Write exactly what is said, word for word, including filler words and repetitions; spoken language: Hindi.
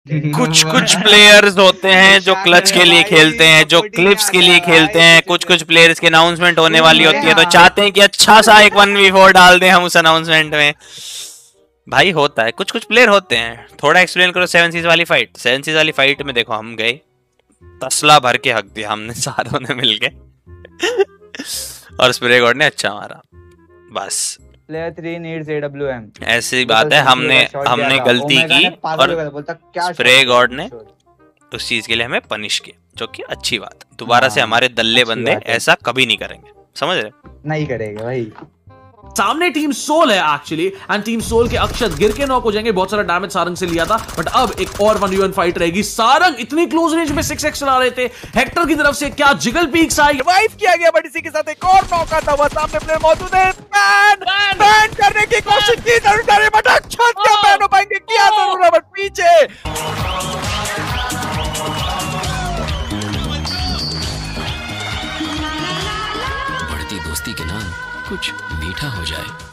कुछ कुछ प्लेयर्स होते हैं जो क्लच के लिए खेलते हैं, जो क्लिप्स के लिए खेलते हैं। कुछ कुछ प्लेयर्स की अनाउंसमेंट होने वाली होती है तो चाहते हैं कि अच्छा सा एक वन वी फोर डाल दें हम उस अनाउंसमेंट में। भाई होता है, कुछ कुछ प्लेयर होते हैं। थोड़ा एक्सप्लेन करो सेवन सीज वाली फाइट। सेवन सीज वाली फाइट में देखो हम गए, तसला भर के हक दिया हमने सारों ने मिलके और स्प्रे गॉड ने अच्छा मारा। बस प्लेयर थ्री नीड्स एडब्ल्यूएम, ऐसी बात है। हमने हमने गलती की और स्प्रे गॉड ने उस चीज के लिए हमें पनिश किया, जो कि अच्छी बात। दोबारा से हमारे दल्ले बंदे ऐसा कभी नहीं करेंगे, समझ रहे? नहीं करेंगे भाई। सामने टीम सोल है एक्चुअली, एंड टीम सोल के अक्षत गिर के नॉक हो जाएंगे। बहुत सारा डैमेज सारंग से लिया था, बट अब एक और वन वी वन फाइट रहेगी। सारंग इतनी क्लोज रेंज में सिक्स एक्स चला रहे थे। हेक्टर की तरफ से क्या जिगल पीक्स आई, रिवाइव किया गया, बट इसी के साथ एक और नॉक आता हुआ सामने प्लेयर मौजूद है। बैन बैन करने की कोशिश की जरूर करे, बट अक्षत क्या बैन हो पाएंगे? किया जरूर है, बट पीछे बढ़ती दोस्ती के नाम कुछ मीठा हो जाए।